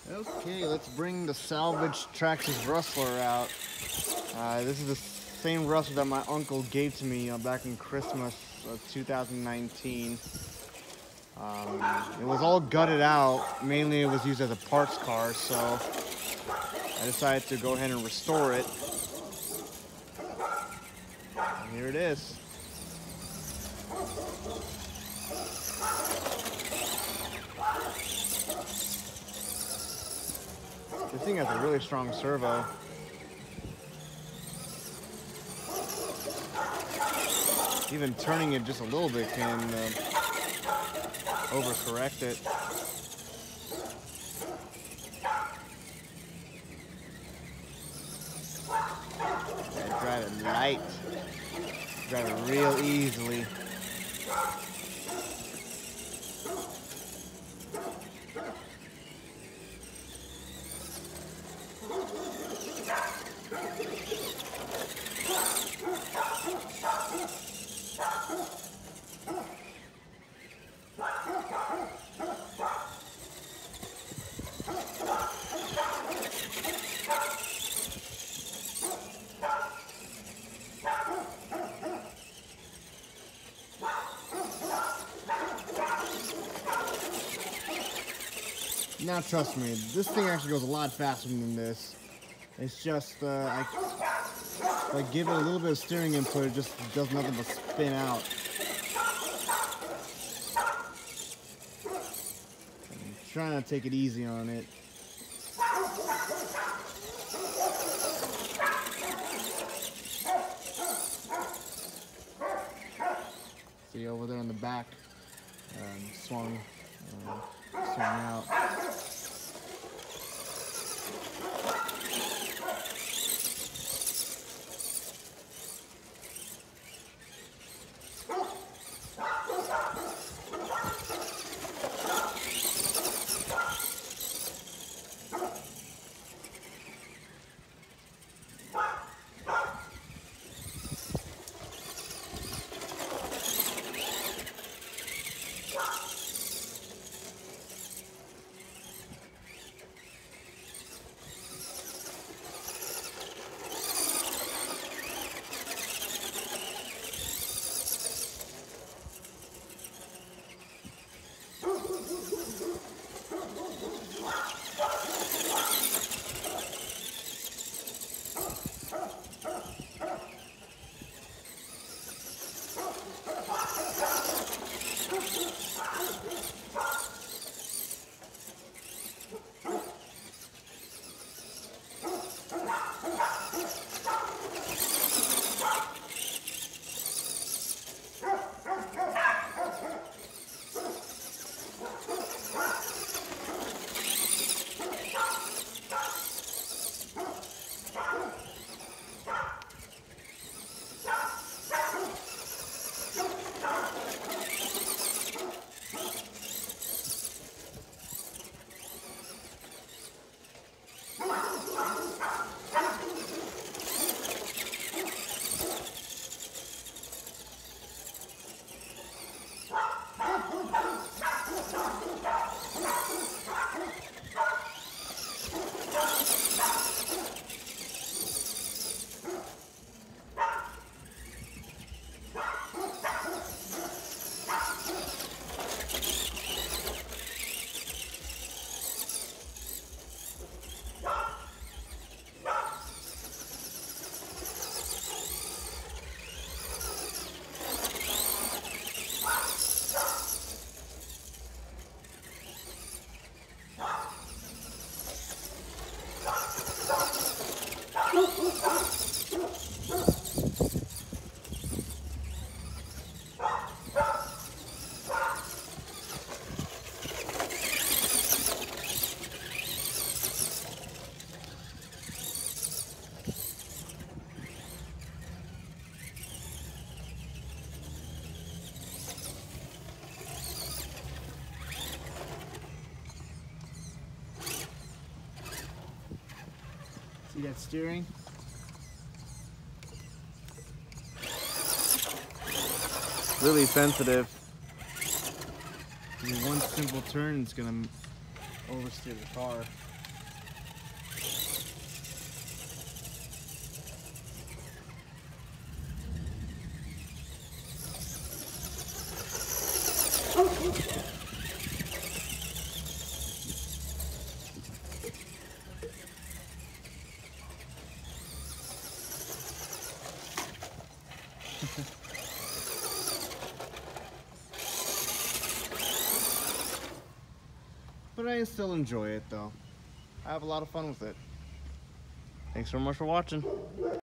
Okay, let's bring the salvaged Traxxas Rustler out. This is the same Rustler that my uncle gave to me back in Christmas of 2019. It was all gutted out. Mainly it was used as a parts car, so I decided to go ahead and restore it. And here it is. This thing has a really strong servo. Even turning it just a little bit can overcorrect it. Gotta drive it light. Drive it real easily. Now trust me, this thing actually goes a lot faster than this. It's just, I give it a little bit of steering input, it just does nothing but spin out. I'm trying to take it easy on it. See over there on the back, swung out. See that steering? Really sensitive. One simple turn is gonna oversteer the car. But I still enjoy it though. I have a lot of fun with it. Thanks so much for watching.